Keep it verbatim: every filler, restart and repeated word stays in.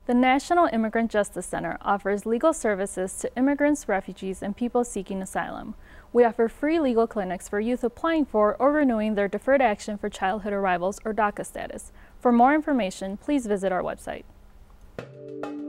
The National Immigrant Justice Center offers legal services to immigrants, refugees, and people seeking asylum. We offer free legal clinics for youth applying for or renewing their Deferred Action for Childhood Arrivals or DACA status. For more information, please visit our website.